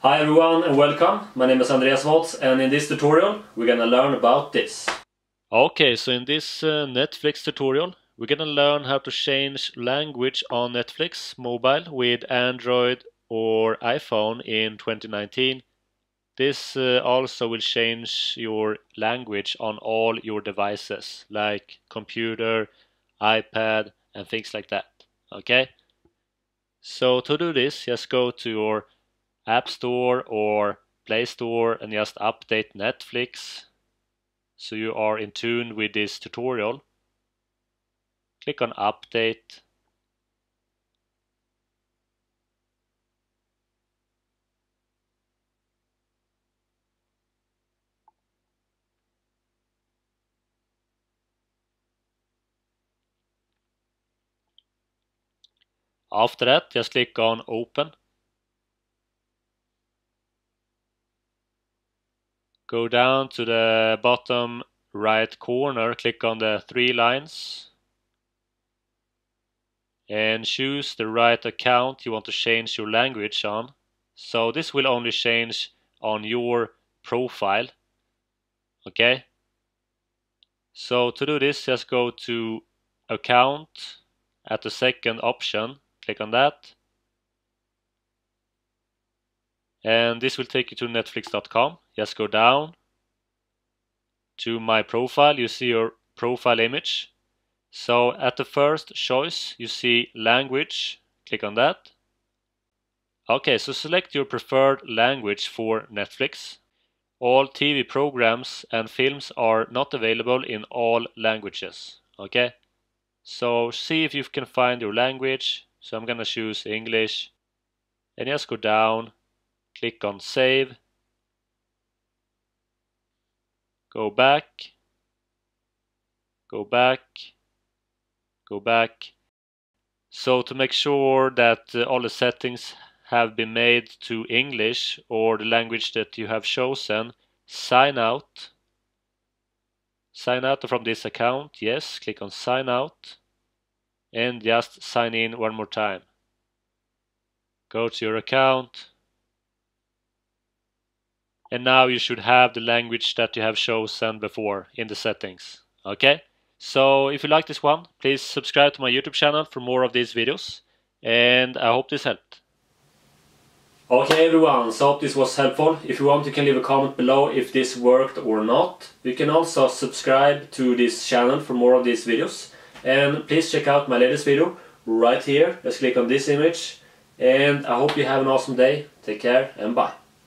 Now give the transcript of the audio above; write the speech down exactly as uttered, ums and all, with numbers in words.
Hi everyone and welcome. My name is Andreas Waatz, and in this tutorial we're gonna learn about this. Okay, so in this uh, Netflix tutorial we're gonna learn how to change language on Netflix mobile with Android or iPhone in twenty nineteen. This uh, also will change your language on all your devices like computer, iPad and things like that. Okay? So to do this, just go to your App Store or Play Store and just update Netflix so you are in tune with this tutorial. Click on Update. After that, just click on Open. Go down to the bottom right corner, click on the three lines and choose the right account you want to change your language on. So this will only change on your profile. Okay? So to do this, just go to Account at the second option, click on that. And this will take you to netflix dot com. Just go down to My Profile, you see your profile image. So at the first choice you see Language, click on that. Okay, so select your preferred language for Netflix. All T V programs and films are not available in all languages. Okay, so see if you can find your language. So I'm gonna choose English and just go down, click on Save. Go back, go back, go back. So to make sure that uh, all the settings have been made to English or the language that you have chosen, sign out. Sign out from this account, yes, click on sign out and just sign in one more time. Go to your account and now you should have the language that you have chosen before in the settings. Okay? So if you like this one, please subscribe to my YouTube channel for more of these videos, and I hope this helped. Okay everyone, so hope this was helpful. If you want, you can leave a comment below if this worked or not. You can also subscribe to this channel for more of these videos. And please check out my latest video right here. Just click on this image. And I hope you have an awesome day. Take care and bye.